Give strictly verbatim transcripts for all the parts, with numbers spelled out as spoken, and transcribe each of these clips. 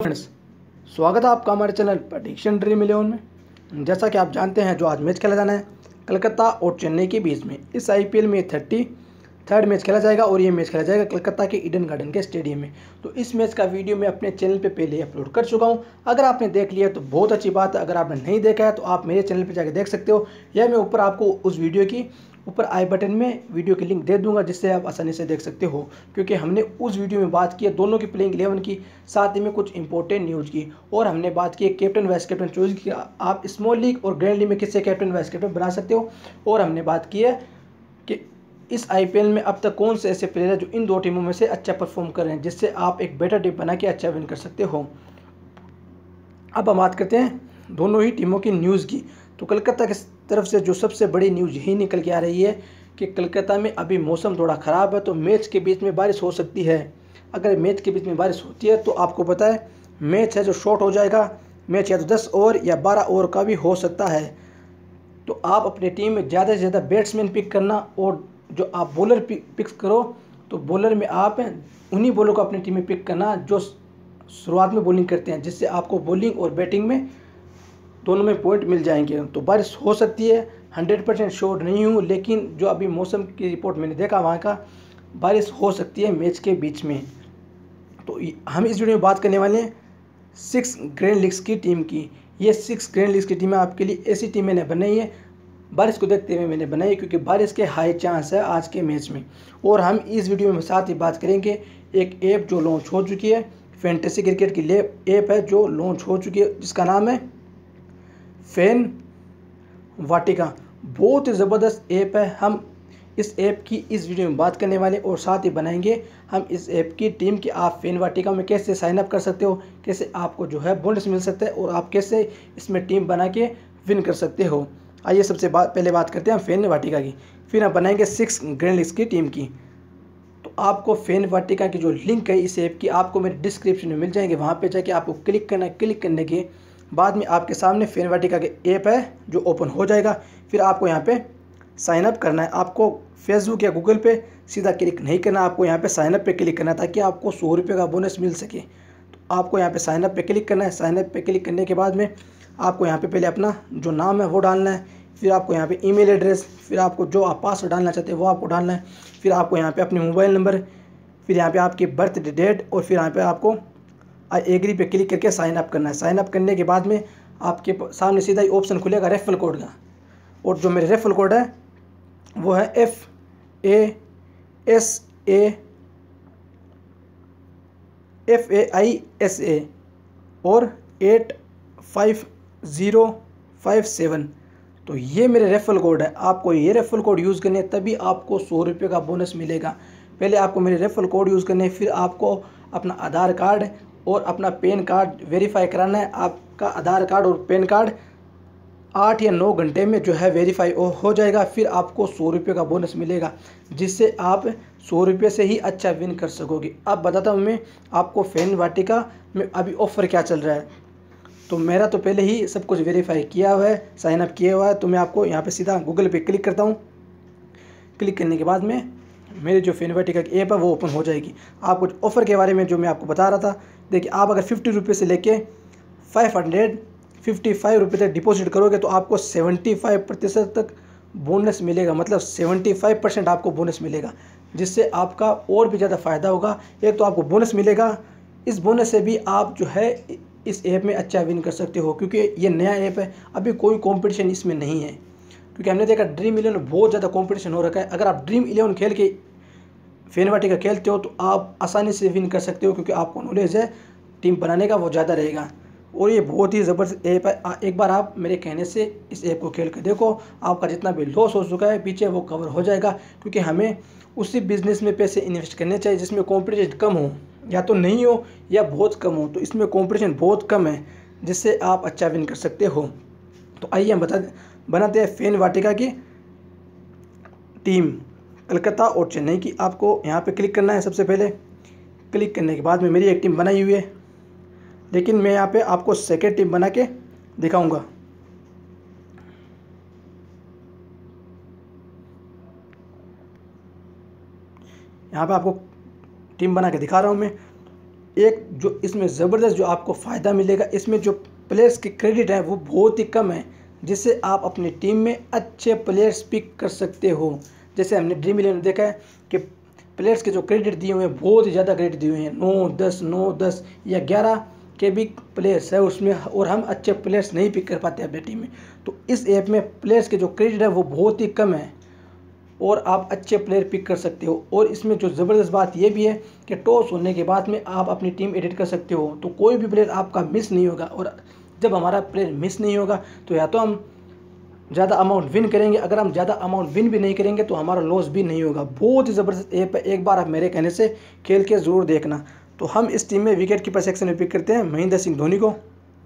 Friends, स्वागत है आपका हमारे चैनल प्रेडिक्शन ड्रीम इलेवन में। जैसा कि आप जानते हैं, जो आज मैच खेला जाना है कलकत्ता और चेन्नई के बीच में, इस आईपीएल में थर्टी थर्ड मैच खेला जाएगा और ये मैच खेला जाएगा कलकत्ता के ईडन गार्डन के स्टेडियम में। तो इस मैच का वीडियो मैं अपने चैनल पे पहले अपलोड कर चुका हूँ। अगर आपने देख लिया तो बहुत अच्छी बात है, अगर आपने नहीं देखा है तो आप मेरे चैनल पे जाकर देख सकते हो, या मैं ऊपर आपको उस वीडियो की ऊपर आई बटन में वीडियो की लिंक दे दूंगा, जिससे आप आसानी से देख सकते हो। क्योंकि हमने उस वीडियो में बात की है दोनों की प्लेइंग इलेवन की, साथ ही में कुछ इंपॉर्टेंट न्यूज़ की, और हमने बात की है कैप्टन वाइस कैप्टन चॉइस की, आप स्मॉल लीग और ग्रैंड लीग में किससे कैप्टन वाइस कैप्टन बना सकते हो। और हमने बात की है कि इस आईपीएल में अब तक कौन से ऐसे प्लेयर हैं जो इन दो टीमों में से अच्छा परफॉर्म कर रहे हैं, जिससे आप एक बेटर टीम बना के अच्छा विन कर सकते हो। अब हम बात करते हैं दोनों ही टीमों की न्यूज़ की। तो कलकत्ता की तरफ से जो सबसे बड़ी न्यूज़ यही निकल के आ रही है कि कलकत्ता में अभी मौसम थोड़ा ख़राब है, तो मैच के बीच में बारिश हो सकती है। अगर मैच के बीच में बारिश होती है तो आपको पता है मैच है जो शॉर्ट हो जाएगा। मैच या तो दस ओवर या बारह ओवर का भी हो सकता है। तो आप अपनी टीम में ज़्यादा से ज़्यादा बैट्समैन पिक करना, और जो आप बॉलर पिक्स करो तो बॉलर में आप उन्हीं बॉलर को अपनी टीम में पिक करना जो शुरुआत में बॉलिंग करते हैं, जिससे आपको बॉलिंग और बैटिंग में दोनों में पॉइंट मिल जाएंगे। तो बारिश हो सकती है, हंड्रेड परसेंट श्योर नहीं हूँ, लेकिन जो अभी मौसम की रिपोर्ट मैंने देखा वहाँ का बारिश हो सकती है मैच के बीच में। तो हम इस वीडियो में बात करने वाले हैं सिक्स ग्रैंड लीग्स की टीम की। ये सिक्स ग्रैंड लीग्स की टीमें आपके लिए ऐसी टीम मैंने बनाई है, बारिश को देखते हुए मैंने बनाई, क्योंकि बारिश के हाई चांस है आज के मैच में। और हम इस वीडियो में साथ ही बात करेंगे एक ऐप जो लॉन्च हो चुकी है, फैंटेसी क्रिकेट की ऐप है जो लॉन्च हो चुकी है, जिसका नाम है फैन वाटिका। बहुत ही ज़बरदस्त ऐप है। हम इस ऐप की इस वीडियो में बात करने वाले, और साथ ही बनाएंगे हम इस ऐप की टीम की आप फैन वाटिका में कैसे साइन अप कर सकते हो, कैसे आपको जो है बोनस मिल सकता है, और आप कैसे इसमें टीम बना के विन कर सकते हो। आइए सबसे बात पहले बात करते हैं हम फैन वाटिका की, फिर हम बनाएंगे सिक्स ग्रैंड लीग्स की टीम की। तो आपको फैन वाटिका की जो लिंक है इस ऐप की, आपको मेरे डिस्क्रिप्शन में मिल जाएंगे। वहाँ पे जाके आपको क्लिक करना है। क्लिक करने के बाद में आपके सामने फैन वाटिका के ऐप है जो ओपन हो जाएगा। फिर आपको यहाँ पे साइन अप करना है। आपको फेसबुक या गूगल पे सीधा क्लिक नहीं करना, आपको यहाँ पे साइन अप पे क्लिक करना है, ताकि आपको सौ रुपये का बोनस मिल सके। तो आपको यहाँ पे साइन अप पे क्लिक करना है। साइन अप पे क्लिक करने के बाद में आपको यहाँ पे पहले अपना जो नाम है वो डालना है, फिर आपको यहाँ पे ईमेल एड्रेस, फिर आपको जो आप पासवर्ड डालना चाहते हैं वो आपको डालना है, फिर आपको यहाँ पे अपने मोबाइल नंबर, फिर यहाँ पे आपकी बर्थ डेट, और फिर यहाँ पे आपको आई एग्री पे क्लिक करके साइन अप करना है। साइन अप करने के बाद में आपके सामने सीधा ही ऑप्शन खुलेगा रेफरल कोड का, और जो मेरे रेफरल कोड है वो है F A S A F A I S A और eight five zero five seven. तो ये मेरे रेफरल कोड है। आपको ये रेफरल कोड यूज़ करने हैं, तभी आपको सौ रुपये का बोनस मिलेगा। पहले आपको मेरे रेफरल कोड यूज़ करने हैं, फिर आपको अपना आधार कार्ड और अपना पैन कार्ड वेरीफाई कराना है। आपका आधार कार्ड और पैन कार्ड आठ या नौ घंटे में जो है वेरीफाई हो जाएगा। फिर आपको सौ रुपये का बोनस मिलेगा, जिससे आप सौ रुपये से ही अच्छा विन कर सकोगे। अब बताता हूँ मैं आपको फैन वाटिका में अभी ऑफ़र क्या चल रहा है। तो मेरा तो पहले ही सब कुछ वेरीफाई किया हुआ है, साइन अप किया हुआ है। तो मैं आपको यहाँ पे सीधा गूगल पे क्लिक करता हूँ। क्लिक करने के बाद में मेरी जो फैन वाटिका की ऐप है वो ओपन हो जाएगी। आप कुछ ऑफ़र के बारे में जो मैं आपको बता रहा था, देखिए आप अगर फिफ्टी रुपये से लेके फाइव हंड्रेड फिफ्टी फाइव रुपये तक डिपॉजिट करोगे तो आपको सेवेंटी फाइव प्रतिशत तक बोनस मिलेगा, मतलब सेवेंटी फाइव परसेंट आपको बोनस मिलेगा, जिससे आपका और भी ज़्यादा फ़ायदा होगा। एक तो आपको बोनस मिलेगा, इस बोनस से भी आप जो है इस ऐप में अच्छा विन कर सकते हो, क्योंकि ये नया ऐप है, अभी कोई कंपटीशन इसमें नहीं है। क्योंकि हमने देखा ड्रीम इलेवन में बहुत ज़्यादा कंपटीशन हो रखा है। अगर आप ड्रीम इलेवन खेल के फैन वाटिका खेलते हो तो आप आसानी से विन कर सकते हो, क्योंकि आपको नॉलेज है टीम बनाने का वो ज़्यादा रहेगा। और ये बहुत ही ज़बरदस्त ऐप है। एक बार आप मेरे कहने से इस ऐप को खेल कर देखो, आपका जितना भी लॉस हो चुका है पीछे वो कवर हो जाएगा। क्योंकि हमें उसी बिज़नेस में पैसे इन्वेस्ट करने चाहिए जिसमें कंपटीशन कम हो, या तो नहीं हो या बहुत कम हो। तो इसमें कंपटीशन बहुत कम है, जिससे आप अच्छा विन कर सकते हो। तो आइए हम बता बनाते हैं फैन वाटिका की टीम कलकत्ता और चेन्नई की। आपको यहाँ पे क्लिक करना है। सबसे पहले क्लिक करने के बाद में मेरी एक टीम बनाई हुई है, लेकिन मैं यहाँ पे आपको सेकेंड टीम बना के दिखाऊंगा। यहाँ पे आपको टीम बना के दिखा रहा हूँ मैं। एक जो इसमें ज़बरदस्त जो आपको फ़ायदा मिलेगा, इसमें जो प्लेयर्स के क्रेडिट हैं वो बहुत ही कम है, जिससे आप अपनी टीम में अच्छे प्लेयर्स पिक कर सकते हो। जैसे हमने ड्रीम इलेवन में देखा है कि प्लेयर्स के जो क्रेडिट दिए हुए हैं बहुत ही ज़्यादा क्रेडिट दिए हुए हैं, नौ दस नौ दस या ग्यारह के भी प्लेयर्स है उसमें, और हम अच्छे प्लेयर्स नहीं पिक कर पाते अपनी टीम में। तो इस ऐप में प्लेयर्स के जो क्रेडिट है वो बहुत ही कम है और आप अच्छे प्लेयर पिक कर सकते हो। और इसमें जो ज़बरदस्त बात यह भी है कि टॉस होने के बाद में आप अपनी टीम एडिट कर सकते हो, तो कोई भी प्लेयर आपका मिस नहीं होगा। और जब हमारा प्लेयर मिस नहीं होगा तो या तो हम ज़्यादा अमाउंट विन करेंगे, अगर हम ज़्यादा अमाउंट विन भी नहीं करेंगे तो हमारा लॉस भी नहीं होगा। बहुत ही ज़बरदस्त ऐप है, एक बार आप मेरे कहने से खेल के ज़रूर देखना। तो हम इस टीम में विकेट कीपर सेक्शन में पिक करते हैं महेंद्र सिंह धोनी को।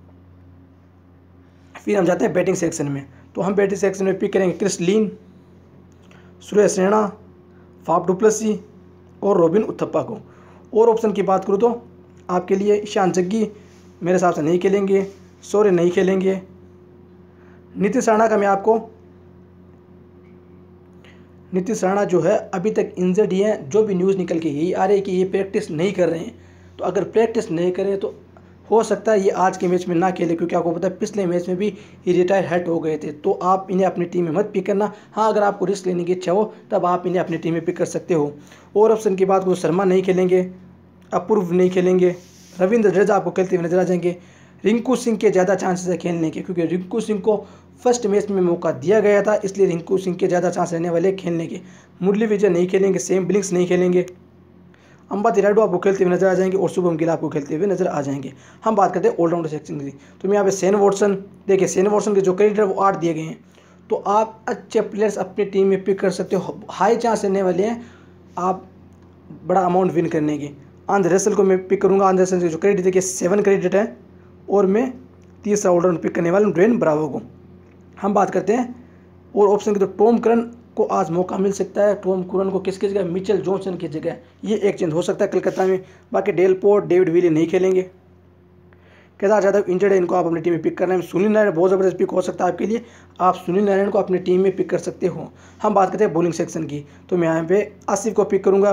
फिर हम जाते हैं बैटिंग सेक्शन में, तो हम बैटिंग सेक्शन में पिक करेंगे Chris Lynn, Suresh Raina, Faf du Plessis और रॉबिन उथप्पा को। और ऑप्शन की बात करूँ तो आपके लिए ईशान जग्गी मेरे हिसाब से नहीं खेलेंगे, शौर्य नहीं खेलेंगे, नीतीश राणा का मैं आपको नीतीश राणा जो है अभी तक इंजर्ड ही है। जो भी न्यूज़ निकल के यही आ रही है कि ये प्रैक्टिस नहीं कर रहे हैं, तो अगर प्रैक्टिस नहीं करें तो हो सकता है ये आज के मैच में ना खेले, क्योंकि आपको पता है पिछले मैच में भी ये रिटायर हट हो गए थे। तो आप इन्हें अपनी टीम में मत पिक करना। हाँ, अगर आपको रिस्क लेने की इच्छा हो तब आप इन्हें अपनी टीम में पिक कर सकते हो। और ऑप्शन की बात करो, शर्मा नहीं खेलेंगे, अपूर्व नहीं खेलेंगे, रविंद्र जडेजा आपको खेलते हुए नजर आ जाएंगे। रिंकू सिंह के ज़्यादा चांसेस है खेलने के, क्योंकि रिंकू सिंह को फर्स्ट मैच में मौका दिया गया था, इसलिए रिंकू सिंह के ज़्यादा चांस रहने वाले खेलने के। मुरली विजय नहीं खेलेंगे, सेम ब्लिंक्स नहीं खेलेंगे, अंबाती रायडू आपको खेलते हुए नजर आ जाएंगे और शुभम गिल आपको खेलते हुए नजर आ जाएंगे। हम बात करते हैं ऑलराउंडर सेक्शन की, तो मैं यहाँ पे सेन वॉटसन, देखिए सेन वॉटसन के जो क्रेडिट है वो आठ दिए गए हैं, तो आप अच्छे प्लेयर्स अपनी टीम में पिक कर सकते हो, हाई चांस रहने वाले हैं आप बड़ा अमाउंट विन करने के। आंद्रे रसल को मैं पिक करूँगा, आंद्रे रसल के जो क्रेडिट देखिए सेवन क्रेडिट है, और मैं तीसरा ऑलराउंडर पिक करने वाला हूँ ड्वेन ब्रावो को। हम बात करते हैं और ऑप्शन की, तो टॉम करन को आज मौका मिल सकता है, टॉम करन को किसकी जगह, मिचेल जॉनसन की जगह, ये एक चेंज हो सकता है कलकत्ता में। बाकी डेल पोर्ट, डेविड विली नहीं खेलेंगे, केदार यादव इंजर्ड है, इनको आप अपनी टीम में पिक करना है। सुनील नारायण बहुत ज़बरदस्त पिक हो सकता है आपके लिए, आप सुनील नारायण को अपनी टीम में पिक कर सकते हो। हम बात करते हैं बॉलिंग सेक्शन की, तो मैं यहाँ पे आसिफ को पिक करूँगा,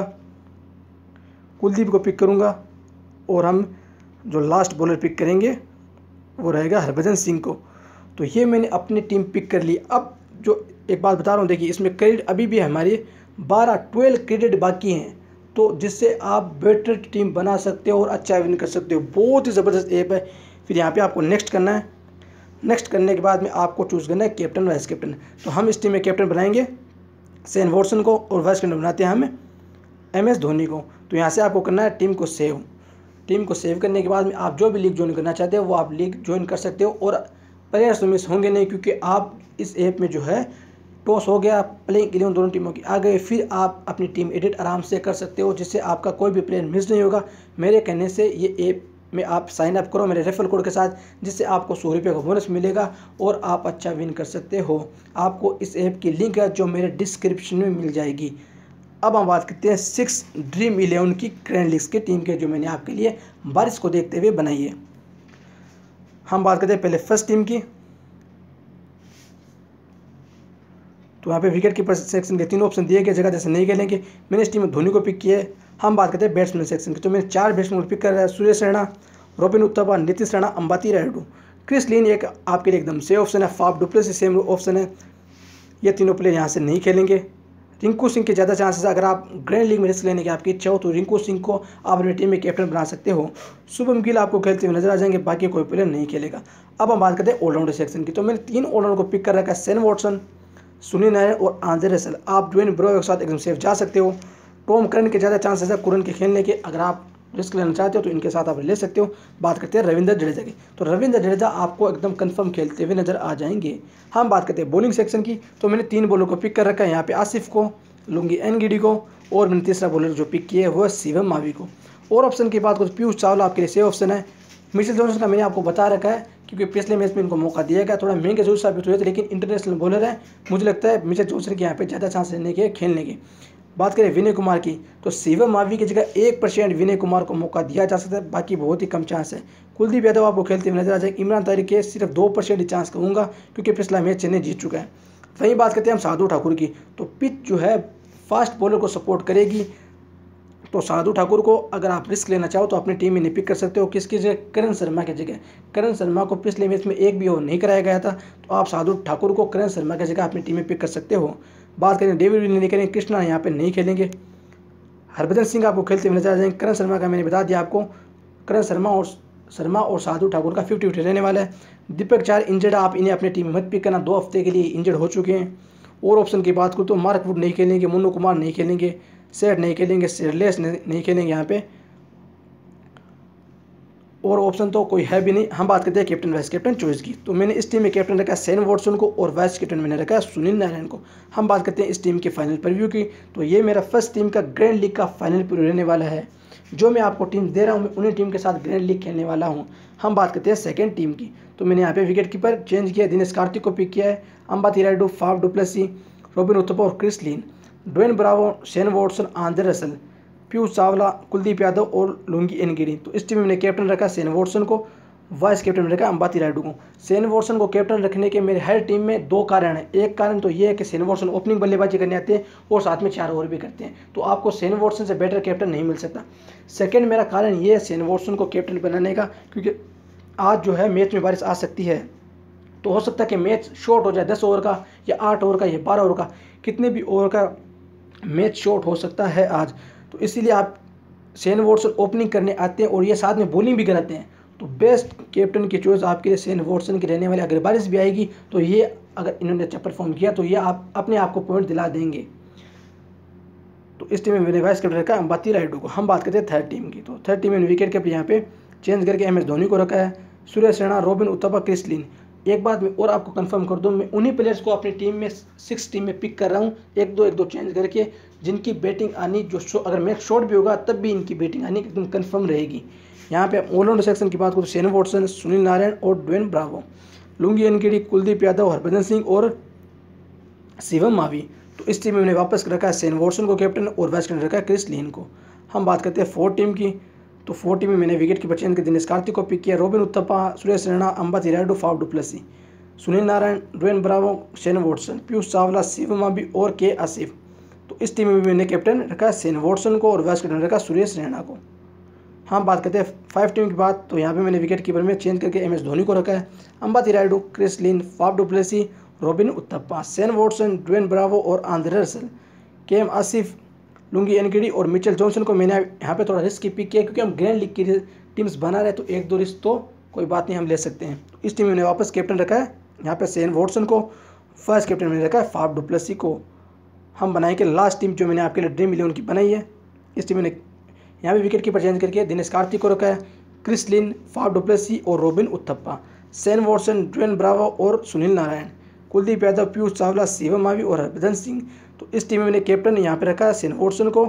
कुलदीप को पिक करूँगा, और हम जो लास्ट बॉलर पिक करेंगे वो रहेगा हरभजन सिंह को। तो ये मैंने अपनी टीम पिक कर ली। अब जो एक बात बता रहा हूँ, देखिए इसमें क्रेडिट अभी भी हमारे बारह ट्वेल्व क्रेडिट बाकी हैं, तो जिससे आप बेटर टीम बना सकते हो और अच्छा विन कर सकते हो। बहुत ही ज़बरदस्त ऐप है। फिर यहाँ पे आपको नेक्स्ट करना है, नेक्स्ट करने के बाद में आपको चूज़ करना है कैप्टन वाइस कैप्टन। तो हम इस टीम में कैप्टन बनाएंगे शेन वॉटसन को, और वाइस कैप्टन बनाते हैं हम एम एस धोनी को। तो यहाँ से आपको करना है टीम को सेव। टीम को सेव करने के बाद में आप जो भी लीग ज्वाइन करना चाहते हो वो आप लीग ज्वाइन कर सकते हो, और प्लेयर्स तो मिस होंगे नहीं, क्योंकि आप इस ऐप में जो है टॉस हो गया, प्लेइंग इलेवन दोनों टीमों की आ गए, फिर आप अपनी टीम एडिट आराम से कर सकते हो, जिससे आपका कोई भी प्लेयर मिस नहीं होगा। मेरे कहने से ये ऐप में आप साइन अप करो मेरे रेफरल कोड के साथ, जिससे आपको सौ रुपये का बोनस मिलेगा और आप अच्छा विन कर सकते हो। आपको इस ऐप की लिंक है जो मेरे डिस्क्रिप्शन में मिल जाएगी। अब हम बात करते हैं सिक्स ड्रीम इलेवन की ग्रैंड लीग्स की टीम के, जो मैंने आपके लिए बारिश को देखते हुए बनाई है। हम बात करते हैं पहले फर्स्ट टीम की, तो यहाँ पे विकेट कीपर सेक्शन के तीन ऑप्शन दिए गए, जगह जैसे नहीं खेलेंगे। मैंने इस टीम में धोनी को पिक किया है। हम बात करते हैं बैट्समैन सेक्शन की, तो मैंने चार बैट्समैन को पिक कर रहा है, सुरेश रैना, रॉबिन उथप्पा, नीतीश राणा, अंबाती रायडू। क्रिस लीन एक आपके लिए एकदम से ऑप्शन है, फाफ डुप्लेसी सेम ऑप्शन है, ये तीनों प्लेयर यहाँ से नहीं खेलेंगे। रिंकू सिंह के ज़्यादा चांसेस, अगर आप ग्रैंड लीग में रिस्क लेने की आपकी इच्छा हो तो रिंकू सिंह को आप अपनी टीम में कैप्टन बना सकते हो। शुभम गिल आपको खेलते हुए नजर आ जाएंगे, बाकी कोई प्लेयर नहीं खेलेगा। अब हम बात करते हैं ऑलराउंडर सेक्शन की, तो मैंने तीन ऑलराउंडर को पिक कर रखा है, शेन वॉटसन, सुनील नारायण और आंद्रे रसल। आप ड्वेन ब्रावो के साथ एकदम सेफ जा सकते हो। टॉम करन के ज़्यादा चांसेस है कुरन के खेलने के, अगर आप रिस्क लेना चाहते हो तो इनके साथ आप ले सकते हो। बात करते हैं रविंद्र जडेजा की, तो रविंद्र जडेजा आपको एकदम कंफर्म खेलते हुए नजर आ जाएंगे। हम बात करते हैं बॉलिंग सेक्शन की, तो मैंने तीन बॉलर को पिक कर रखा है, यहाँ पे आसिफ को, लुंगी एन गिडी को, और मैंने तीसरा बॉलर जो पिक किया है वो है शिवम मावी को। और ऑप्शन की बात करो तो पीयूष चावला आपके लिए सेफ ऑप्शन है। मिचेल जॉनसन का मैंने आपको बता रखा है, क्योंकि पिछले मैच में इनको मौका दिया गया, थोड़ा महंगे जरूर साबित हुए थे, लेकिन इंटरनेशनल बॉलर है, मुझे लगता है मिचेल जॉनसन के यहाँ पे ज़्यादा चांस रहने के खेलने के। बात करें विनय कुमार की, तो शिवम मावी की जगह एक परसेंट विनय कुमार को मौका दिया जा सकता है, बाकी बहुत ही कम चांस है। कुलदीप यादव आपको खेलते हुए नजर आ जाएंगे। इमरान तारिक के सिर्फ दो परसेंट ही चांस कहूँगा, क्योंकि पिछला मैच चेन्नई जीत चुका है। वहीं बात करते हैं हम शार्दुल ठाकुर की, तो पिच जो है फास्ट बॉलर को सपोर्ट करेगी, तो साधु ठाकुर को अगर आप रिस्क लेना चाहो तो अपनी टीम में नहीं पिक कर सकते हो। किसकी जगह? करण शर्मा की जगह। करण शर्मा को पिछले मैच में एक भी ओवर नहीं कराया गया था, तो आप साधु ठाकुर को करण शर्मा की जगह अपनी टीम में पिक कर सकते हो। बात करें डेविड विली नहीं करेंगे, कृष्णा यहाँ पे नहीं खेलेंगे, हरभजन सिंह आपको खेलते हुए नजर आ जाएंगे। करण शर्मा का मैंने बता दिया आपको, करण शर्मा और शर्मा और साधु ठाकुर का फिफ्टी फिफ्टी रहने वाला है। दीपक चार इंजर्ड, आप इन्हें अपनी टीम में मत पिक करना, दो हफ्ते के लिए इंजर्ड हो चुके हैं। और ऑप्शन की बात करूँ तो मार्क वुड नहीं खेलेंगे, मुन्नू कुमार नहीं खेलेंगे, सेठ नहीं खेलेंगे, शेरलेस नहीं खेलेंगे यहाँ पे, और ऑप्शन तो कोई है भी नहीं। हम बात करते हैं कैप्टन वाइस कैप्टन चॉइस की, तो मैंने इस टीम में कैप्टन रखा है शेन वॉटसन को और वाइस कैप्टन मैंने रखा है सुनील नारायण को। हम बात करते हैं इस टीम के फाइनल प्रीव्यू की, तो ये मेरा फर्स्ट टीम का ग्रैंड लीग का फाइनल प्रीव्यू रहने वाला है। जो मैं आपको टीम दे रहा हूँ मैं उन्हीं टीम के साथ ग्रैंड लीग खेलने वाला हूँ। हम बात करते हैं सेकंड टीम की, तो मैंने यहाँ पे विकेट कीपर चेंज किया, दिनेश कार्तिक को पिक किया है, अंबाती रायडू, फाफ डुप्लेसी, रॉबिन उत्थपा और Chris Lynn, Dwayne Bravo, Shane Watson, Andre Russell, Piyush Chawla, Kuldeep Yadav और लुंगी एनगिरी। तो इस टीम में मैंने कैप्टन रखा शेन वॉटसन को, वाइस कैप्टन रखा अंबाती रायडू को। शेन वॉटसन को कैप्टन रखने के मेरे हर टीम में दो कारण हैं। एक कारण तो ये है कि शेन वॉटसन ओपनिंग बल्लेबाजी करने आते हैं और साथ में चार ओवर भी करते हैं, तो आपको शेन वॉटसन से बेटर कैप्टन नहीं मिल सकता। सेकेंड मेरा कारण ये है शेन वॉटसन को कैप्टन बनाने का, क्योंकि आज जो है मैच में बारिश आ सकती है, तो हो सकता है कि मैच शॉर्ट हो जाए, दस ओवर का या आठ ओवर का या बारह ओवर का, कितने भी ओवर का मैच शॉर्ट हो सकता है आज। तो इसीलिए आप शेन वॉटसन ओपनिंग करने आते हैं और ये साथ में बॉलिंग भी कराते हैं, तो बेस्ट कैप्टन की चॉइस आपके लिए शेन वॉटसन की रहने वाली। अगर बारिश भी आएगी तो ये अगर इन्होंने अच्छा परफॉर्म किया तो ये आप अपने आप को पॉइंट दिला देंगे। तो इस टीम में मैंने वाइस कैप्टन रखा है अंबाती रायडू को। हम बात करते हैं थर्ड टीम की, तो थर्ड टीम में विकेट कीपर यहाँ पे चेंज करके एम एस धोनी को रखा है, सुरेश रैना, रॉबिन उत्थपा, क्रिस लिन। एक बात मैं और आपको कंफर्म कर दूं, मैं उन्हीं प्लेयर्स को अपनी टीम में सिक्स टीम में पिक कर रहा हूं, एक दो एक दो चेंज करके, जिनकी बैटिंग आनी जो अगर मैच शॉर्ट भी होगा तब भी इनकी बैटिंग आनी एकदम कंफर्म रहेगी। यहाँ पे ऑलराउंडर सेक्शन की बात करूँ तो शेन वॉटसन, सुनील नारायण और Dwayne Bravo, Lungi Ngidi, Kuldeep Yadav, Harbhajan Singh और शिवम मावी। तो इस टीम में मैंने वापस रखा है शेन वॉटसन को कैप्टन और वाइस कैप्टन रखा है क्रिस लिन को। हम बात करते हैं फोर्थ टीम की, तो फोर्थ टीम में मैंने विकेट कीपर चेंज कर दिनेश कार्तिक को पिक किया, Robin Uthappa, Suresh Raina, Ambati Rayudu, Faf du Plessis, Sunil Narine, Dwayne Bravo, Shane Watson, Piyush Chawla, Shivam Mavi और के आसिफ। तो इस टीम में मैंने कैप्टन रखा है शेन वॉटसन को और वाइस कैप्टन रखा सुरेश रैना को। हम बात करते हैं फाइव टीम की बात, तो यहाँ पे मैंने विकेट कीपर में चेंज करके एम एस धोनी को रखा है, Ambati Rayudu, Chris Lynn, Faf du Plessis, Robin Uthappa, Shane Watson, Dwayne Bravo और Andre Russell, K M Asif, Lungi Ngidi और मिचेल जॉनसन को मैंने यहाँ पे थोड़ा रिस्क की पिक किया, क्योंकि हम ग्रैंड लीग की टीम्स बना रहे हैं, तो एक दो रिस्क तो कोई बात नहीं, हम ले सकते हैं। तो इस टीम में मैंने वापस कैप्टन रखा है यहाँ पे शेन वॉटसन को, वाइस कैप्टन मैंने रखा है फाफ डुप्लेसी को। हम बनाएंगे लास्ट टीम जो मैंने आपके लिए ड्रीम इलेवन की बनाई है। इस टीम में यहाँ पे विकेट कीपर चेंज करके दिनेश कार्तिक को रखा है, क्रिस लिन, फाफ डुप्लेसी और Robin Uthappa, Shane Watson, Dwayne Bravo और सुनील नारायण, कुलदीप यादव, पीयूष चावला, शिवम मावी और हरभजन सिंह। तो इस टीम में मैंने कैप्टन यहाँ पे रखा है शेन वॉटसन को,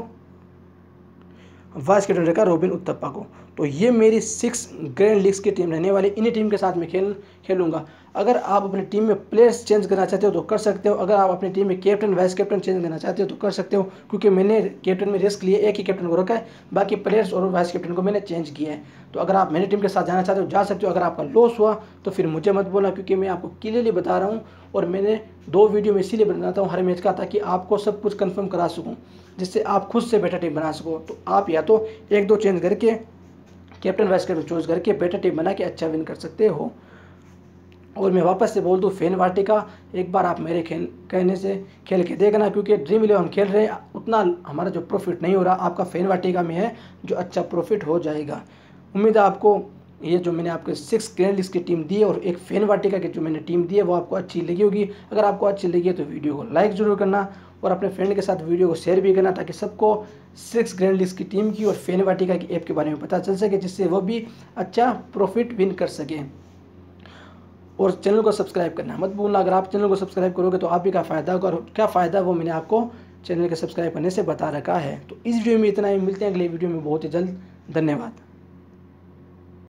वाइस कैप्टन रखा रॉबिन उत्थपा को। तो ये मेरी सिक्स ग्रैंड लीग्स की टीम रहने वाली, इन्हीं टीम के साथ मैं खेल खेलूंगा। अगर आप अपनी टीम में प्लेयर्स चेंज करना चाहते हो तो कर सकते हो, अगर आप अपनी टीम में कैप्टन वाइस कैप्टन चेंज करना चाहते हो तो कर सकते हो, क्योंकि मैंने कैप्टन में रिस्क लिए, एक ही कैप्टन को रखा है, बाकी प्लेयर्स और वाइस कैप्टन को मैंने चेंज किया है। तो अगर आप मेरी टीम के साथ जाना चाहते हो जा सकते हो। अगर आपका लॉस हुआ तो फिर मुझे मत बोलना, क्योंकि मैं आपको क्लियरली बता रहा हूँ, और मैंने दो वीडियो में इसीलिए बनाता हूँ हर मैच का, ताकि आपको सब कुछ कन्फर्म करा सकूँ, जिससे आप खुद से बेटर टीम बना सको। तो आप या तो एक दो चेंज करके कैप्टन वाइस कैप्टन चूज करके बेटर टीम बना के अच्छा विन कर सकते हो। और मैं वापस से बोल दूँ, फैन वाटिका एक बार आप मेरे खेल कहने से खेल के देखना, क्योंकि ड्रीम इलेवन हम खेल रहे हैं, उतना हमारा जो प्रॉफिट नहीं हो रहा, आपका फैन वाटिका में है जो अच्छा प्रॉफिट हो जाएगा। उम्मीद है आपको ये जो मैंने आपको सिक्स ग्रैंड लीग्स की टीम दी है और एक फैन वाटिका की जो मैंने टीम दी है वो आपको अच्छी लगी होगी। अगर आपको अच्छी लगी है तो वीडियो को लाइक ज़रूर करना और अपने फ्रेंड के साथ वीडियो को शेयर भी करना, ताकि सबको सिक्स ग्रैंड लीग्स की टीम की और फैन वाटिका की ऐप के बारे में पता चल सके, जिससे वो भी अच्छा प्रॉफिट विन कर सकें। और चैनल को सब्सक्राइब करना मत भूलना। अगर आप चैनल को सब्सक्राइब करोगे तो आप भी क्या फ़ायदा होगा, और क्या फ़ायदा वो मैंने आपको चैनल के सब्सक्राइब करने से बता रखा है। तो इस वीडियो में इतना ही, मिलते हैं अगले वीडियो में बहुत ही जल्द। धन्यवाद।